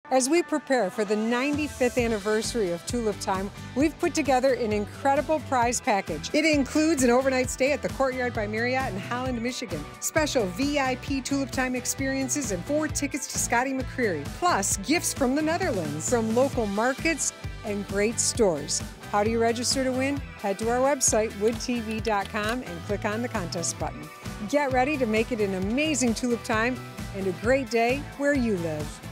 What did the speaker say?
As we prepare for the 95th anniversary of Tulip Time, we've put together an incredible prize package. It includes an overnight stay at the Courtyard by Marriott in Holland, Michigan, special VIP Tulip Time experiences, and 4 tickets to Scotty McCreery, plus gifts from the Netherlands, from local markets and great stores. How do you register to win? Head to our website, woodtv.com, and click on the contest button. Get ready to make it an amazing Tulip Time and a great day where you live.